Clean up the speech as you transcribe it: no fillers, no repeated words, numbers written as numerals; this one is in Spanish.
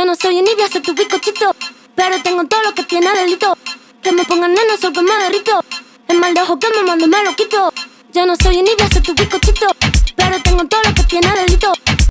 Yo no soy envidia, soy tu bizcochito, pero tengo todo lo que tiene delito. Que me pongan nena, soy que me derrito. El mal de ojo que me mando me lo quito. Yo no soy envidia, soy tu bizcochito, pero tengo todo lo que tiene delito.